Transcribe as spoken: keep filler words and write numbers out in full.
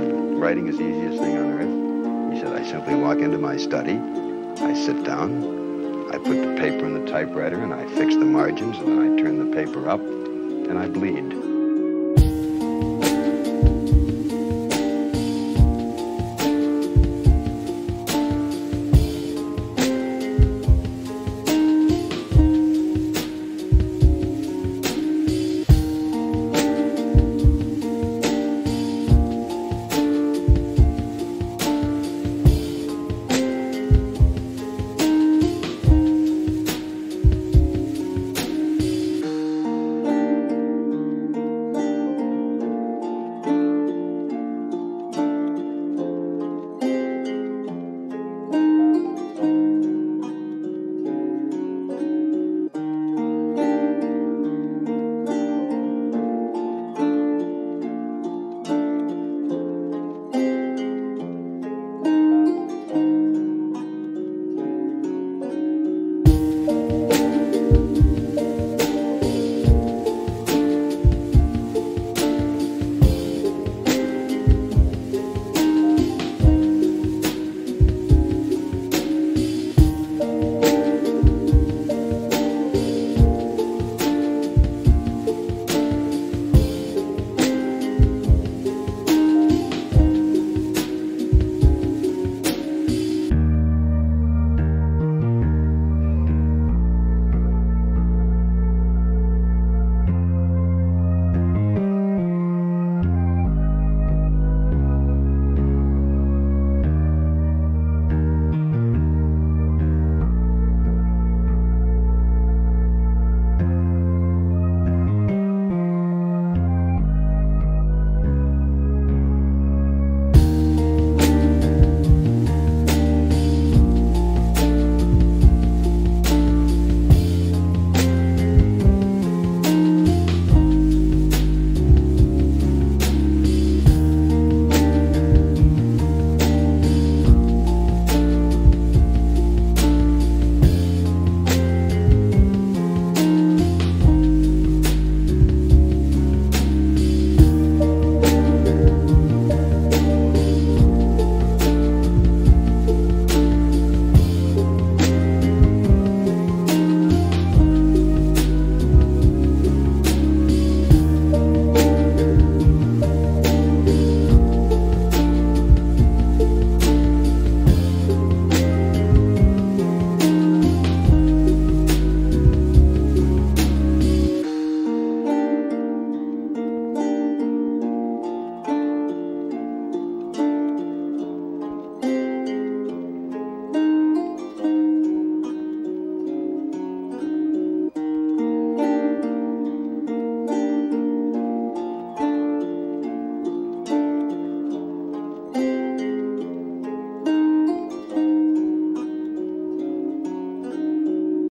writing is the easiest thing on earth. He said, I simply walk into my study, I sit down, I put the paper in the typewriter, and I fix the margins, and then I turn the paper up, and I bleed.